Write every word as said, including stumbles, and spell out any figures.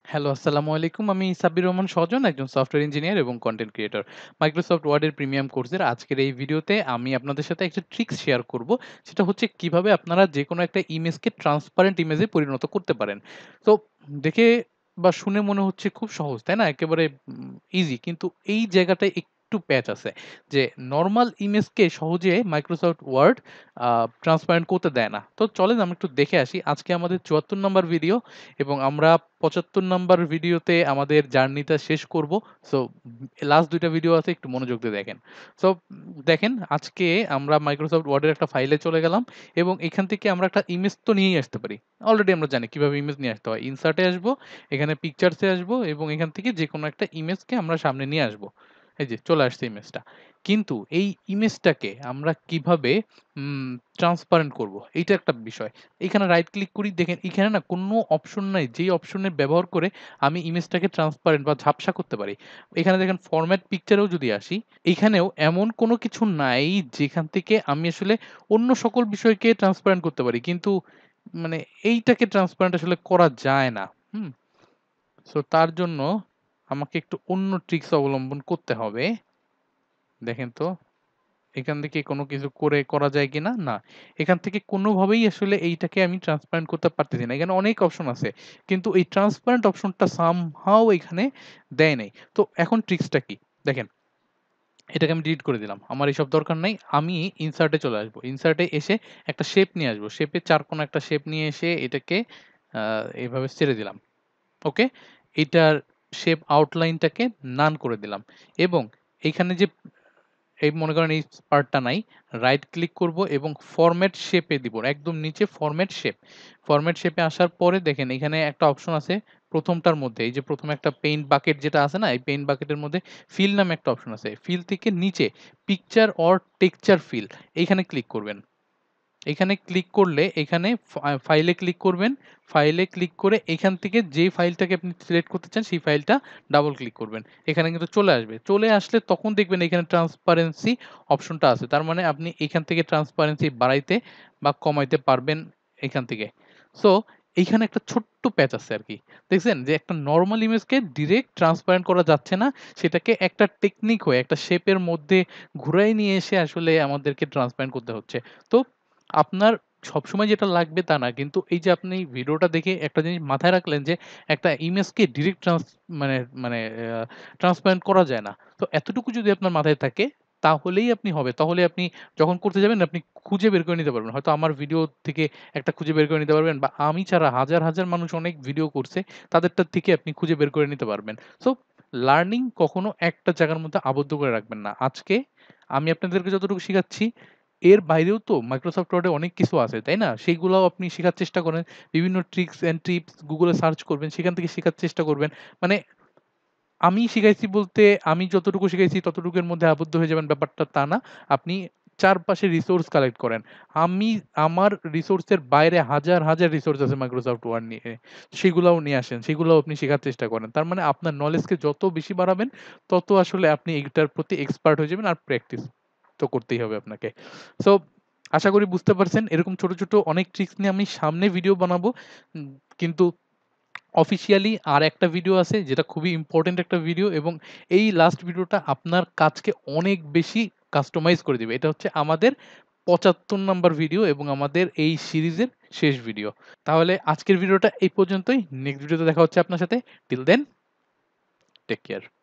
Hello, আসসালামু আলাইকুম। আমি সাব্বির রহমান সজন, একজন সফটওয়্যার ইঞ্জিনিয়ার এবং কনটেন্ট ক্রিয়েটর। মাইক্রোসফট ওয়ার্ডের প্রিমিয়াম কোর্সের আজকের এই ভিডিওতে আমি আপনাদের সাথে একটা ট্রিক্স শেয়ার করব। সেটা হচ্ছে কিভাবে আপনারা যেকোনো একটা ইমেজকে ট্রান্সপারেন্ট ইমেজে পরিণত করতে পারেন। তো দেখে বা শুনে মনে হচ্ছে খুব সহজ, তাই না? একেবারে উম ইজি। কিন্তু এই জায়গাটায় একটু প্যাচ আছে যে নরমাল ইমেজকে সহজে মাইক্রোসফট ওয়ার্ড আ ট্রান্সপারেন্ট করতে দেয় না। তো চলেন আমরা একটু দেখে আসি। আজকে আমাদের চুয়াত্তর নাম্বার ভিডিও এবং আমরা পঁচাত্তর নাম্বার ভিডিওতে আমাদের জার্নিটা শেষ করব। সো লাস্ট দুই টা ভিডিও আছে, একটু মনোযোগ দিয়ে দেখেন। সো দেখেন, আজকে আমরা মাইক্রোসফট ওয়ার্ডের একটা ফাইলে চলে গেলাম এবং এখান থেকে আমরা একটা ইমেজ তো নিয়েই আসতে পারি। অলরেডি আমরা জানি কিভাবে ইমেজ নিয়ে আসতে হয়। ইনসার্টে আসবো, এখানে পিকচারসে আসবো এবং এখান থেকে যেকোনো একটা ইমেজকে আমরা সামনে নিয়ে আসবো। এই যে চলে আসছে ইমেজটা। কিন্তু এই ইমেজটাকে আমরা কিভাবে উম ট্রান্সপারেন্ট করব? এইটা একটা বিষয়। এখানে রাইট ক্লিক করি, দেখেন এখানে না কোনো অপশন নাই যেই অপশনের ব্যবহার করে আমি ইমেজটাকে ট্রান্সপারেন্ট বা ঝাপসা করতে পারি। এখানে দেখেন ফরম্যাট পিকচারেও যদি আসি, এখানেও এমন কোনো কিছু নাই যেখান থেকে আমি আসলে অন্য সকল বিষয়কে ট্রান্সপারেন্ট করতে পারি। কিন্তু মানে এইটাকে ট্রান্সপারেন্ট আসলে করা যায় না। হুম? সো তার জন্য আমাকে একটু অন্য ট্রিকস অবলম্বন করতে হবে। দেখেন তো এখান থেকে কোনো কিছু করে করা যায় কিনা? না। এখান থেকে কোনোভাবেই আসলে এইটাকে আমি ট্রান্সপারেন্ট করতে পারতেছি না। এখানে অনেক অপশন আছে। কিন্তু এই ট্রান্সপারেন্ট অপশনটা সামহাউ এখানে দেয় নাই। তো এখন ট্রিক্সটা কি? দেখেন, এটাকে আমি ডিলিট করে দিলাম। আমার এসব দরকার নাই। আমি ইনসার্ট এ চলে আসবো। ইনসার্ট এ এসে একটা শেপ নিয়ে আসবো। শেপের চার কোণা একটা শেপ নিয়ে এসে এটাকে আ এভাবে ছেড়ে দিলাম। ওকে? এটার শেপ আউটলাইনটাকে নান করে দিলাম এবং এইখানে যে এই মনে করেন এই পার্টটা নাই। রাইট ক্লিক করব এবং ফরম্যাট শেপ এ দিব। একদম নিচে ফরম্যাট শেপ। ফরম্যাট শেপ এ আসার পরে দেখেন এখানে একটা অপশন আছে প্রথম টার মধ্যে। এই যে প্রথম একটা পেইন্ট বাকেট যেটা আছে না? এই পেইন্ট বাকেটের মধ্যে ফিল নামে একটা অপশন আছে। ফিল থেকে নিচে পিকচার অর টেক্সচার ফিল এইখানে ক্লিক করবেন। এখানে ক্লিক করলে এখানে ফা ফাইলে ক্লিক করবেন। ফাইলে ক্লিক করে এখান থেকে যেই ফাইলটাকে আপনি সিলেক্ট করতে চান সেই ফাইলটা ডাবল ক্লিক করবেন। এখানে কিন্তু চলে আসবে। চলে আসলে তখন দেখবেন এখানে ট্রান্সপারেন্সি অপশনটা আছে। তার মানে আপনি এখান থেকে ট্রান্সপারেন্সি বাড়াইতে বা কমাইতে পারবেন এখান থেকে। সো এইখানে একটা ছোট্ট প্যাচ আছে আরকি। দেখছেন যে একটা নরমাল ইমেজকে ডিরেক্ট ট্রান্সপারেন্ট করা যাচ্ছে না। সেটাকে একটা টেকনিক হয়ে একটা শেপের মধ্যে ঘুরায় নিয়ে এসে আসলে আমাদেরকে ট্রান্সপারেন্ট করতে হচ্ছে। তো আপনার সবসময় যেটা লাগবে তা না। কিন্তু এই যে আপনি ভিডিওটা দেখে একটা জিনিস মাথায় রাখলেন যে একটা ইমেজকে ডিরেক্ট ট্রান্স মানে মানে আ ট্রান্সপারেন্ট করা যায় না। তো এতটুকু যদি আপনার মাথায় থাকে তাহলেই আপনি হবে। তাহলে আপনি যখন করতে যাবেন আপনি খুঁজে বের করে নিতে পারবেন। হয়তো আমার ভিডিও থেকে একটা খুঁজে বের করে নিতে পারবেন বা আমি ছাড়া হাজার, হাজার মানুষ অনেক ভিডিও করছে তাদেরটার থেকে আপনি খুঁজে বের করে নিতে পারবেন। সো লার্নিং কখনো একটা জায়গার মধ্যে আবদ্ধ করে রাখবেন না। আজকে আমি আপনাদেরকে যতটুকু শিখাচ্ছি এর বাইরেও তো মাইক্রোসফট ওয়ার্ডে অনেক কিছু আছে, তাই না? সেগুলাও আপনি শিখার চেষ্টা করেন। বিভিন্ন ট্রিকস অ্যান্ড টিপস গুগলে সার্চ করবেন। সেখান থেকে শেখার চেষ্টা করবেন। মানে আমি শিখাইছি বলতে আমি যতটুকু শিখাইছি ততটুকুর মধ্যে আবদ্ধ হয়ে যাবেন ব্যাপারটা তা না। আপনি চারপাশে রিসোর্স কালেক্ট করেন। আমি আমার রিসোর্সের বাইরে হাজার, হাজার রিসোর্স আছে মাইক্রোসফট ওয়ার্ড নিয়ে। সেগুলাও নিয়ে আসেন। সেগুলাও আপনি শেখার চেষ্টা করেন। তার মানে আপনার নলেজকে যত বেশি বাড়াবেন তত আসলে আপনি এটার প্রতি এক্সপার্ট হয়ে যাবেন আর প্র্যাকটিস তো করতেই হবে আপনাকে। সো আশা করি বুঝতে পারছেন। এরকম ছোট, ছোট অনেক ট্রিকস নিয়ে আমি সামনে ভিডিও বানাবো। উম কিন্তু অফিসিয়ালি আরেকটা ভিডিও আছে যেটা খুবই ইম্পোর্টেন্ট একটা ভিডিও এবং এই লাস্ট ভিডিওটা আপনার কাজকে অনেক বেশি কাস্টমাইজ করে দিবে। এটা হচ্ছে আমাদের পঁচাত্তর নাম্বার ভিডিও এবং আমাদের এই সিরিজের শেষ ভিডিও। তাহলে আজকের ভিডিওটা এই পর্যন্তই। নেক্সট ভিডিওতে দেখা হচ্ছে আপনার সাথে। Till then take care.